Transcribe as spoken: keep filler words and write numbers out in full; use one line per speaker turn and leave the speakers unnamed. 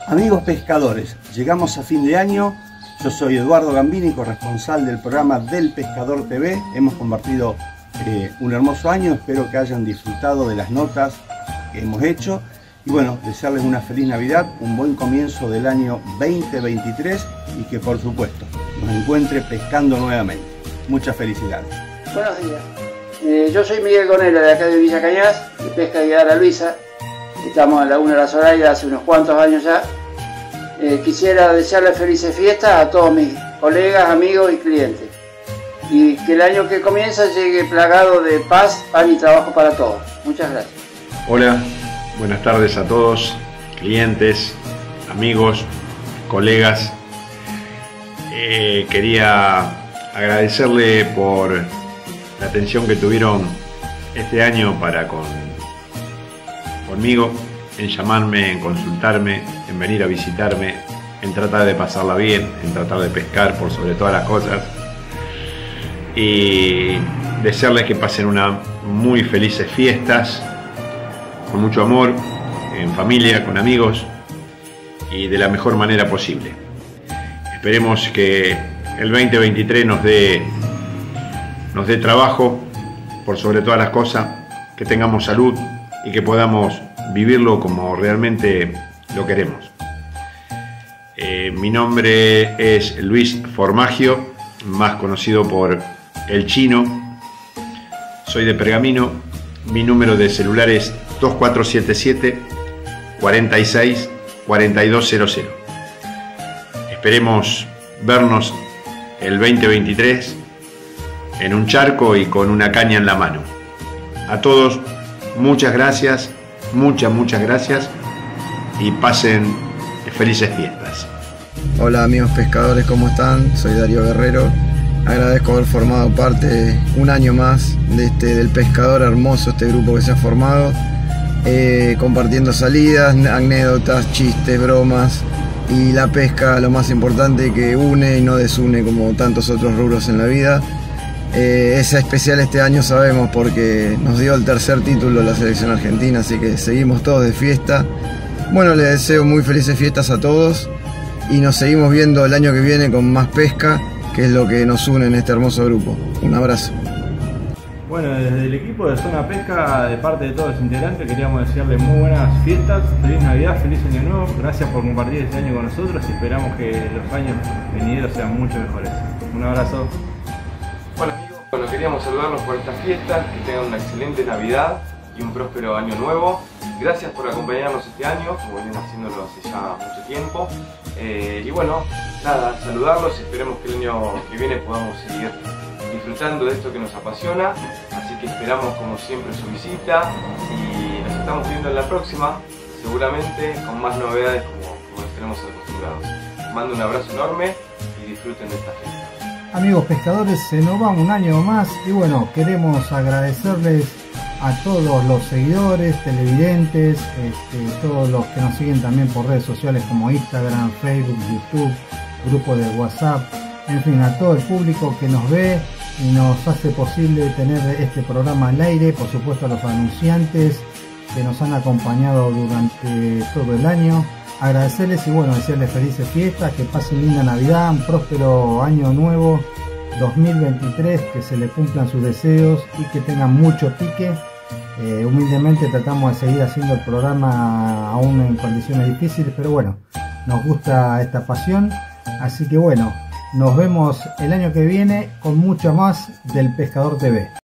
Amigos pescadores, llegamos a fin de año. Yo soy Eduardo Gambini, corresponsal del programa del Pescador T V. Hemos compartido eh, un hermoso año, espero que hayan disfrutado de las notas que hemos hecho. Y bueno, desearles una feliz Navidad, un buen comienzo del año veinte veintitrés y que por supuesto nos encuentre pescando nuevamente. Muchas felicidades.
Buenos días. Eh, yo soy Miguel Gonela de acá de Villa Cañas, de Pesca Guiar a Luisa. Estamos en Laguna La Zoraida hace unos cuantos años ya. Eh, quisiera desearles felices fiestas a todos mis colegas, amigos y clientes. Y que el año que comienza llegue plagado de paz, pan y trabajo para todos. Muchas gracias.
Hola, buenas tardes a todos, clientes, amigos, colegas. Eh, quería agradecerle por la atención que tuvieron este año para con, conmigo, en llamarme, en consultarme, en venir a visitarme, en tratar de pasarla bien, en tratar de pescar por sobre todas las cosas. Y desearles que pasen unas muy felices fiestas, con mucho amor, en familia, con amigos y de la mejor manera posible. Esperemos que el veinte veintitrés nos dé, nos dé trabajo por sobre todas las cosas, que tengamos salud y que podamos vivirlo como realmente lo queremos. Eh, mi nombre es Luis Formagio, más conocido por El Chino. Soy de Pergamino. Mi número de celular es dos cuatro siete siete, cuarenta y seis, cuarenta y dos cero cero. Esperemos vernos el veinte veintitrés en un charco y con una caña en la mano. A todos, muchas gracias. Muchas, muchas gracias y pasen felices fiestas.
Hola amigos pescadores, ¿cómo están? Soy Darío Guerrero. Agradezco haber formado parte un año más de este, del pescador hermoso, este grupo que se ha formado, eh, compartiendo salidas, anécdotas, chistes, bromas y la pesca, lo más importante, que une y no desune como tantos otros rubros en la vida. Eh, es especial este año, sabemos, porque nos dio el tercer título la selección argentina, así que seguimos todos de fiesta. Bueno, les deseo muy felices fiestas a todos y nos seguimos viendo el año que viene con más pesca, que es lo que nos une en este hermoso grupo. Un abrazo.
Bueno, desde el equipo de Zona Pesca, de parte de todos los integrantes, queríamos desearles muy buenas fiestas, feliz Navidad, feliz Año Nuevo. Gracias por compartir este año con nosotros y esperamos que los años venideros sean mucho mejores. Un abrazo.
Hola amigos, bueno, queríamos saludarlos por estas fiestas, que tengan una excelente Navidad y un próspero Año Nuevo. Gracias por acompañarnos este año, como vienen haciéndolo hace ya mucho tiempo. Eh, y bueno, nada, saludarlos, esperemos que el año que viene podamos seguir disfrutando de esto que nos apasiona. Así que esperamos como siempre su visita y nos estamos viendo en la próxima, seguramente con más novedades como, como los tenemos acostumbrados. Les mando un abrazo enorme y disfruten de esta fiesta.
Amigos pescadores, se nos va un año más y bueno, queremos agradecerles a todos los seguidores, televidentes, este, todos los que nos siguen también por redes sociales como Instagram, Facebook, YouTube, grupo de WhatsApp, en fin, a todo el público que nos ve y nos hace posible tener este programa al aire, por supuesto a los anunciantes que nos han acompañado durante todo el año. Agradecerles y bueno, desearles felices fiestas, que pasen linda Navidad, un próspero año nuevo dos mil veintitrés, que se les cumplan sus deseos y que tengan mucho pique. Eh, humildemente tratamos de seguir haciendo el programa aún en condiciones difíciles, pero bueno, nos gusta esta pasión, así que bueno, nos vemos el año que viene con mucho más del Pescador T V.